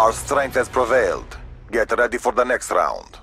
Our strength has prevailed. Get ready for the next round.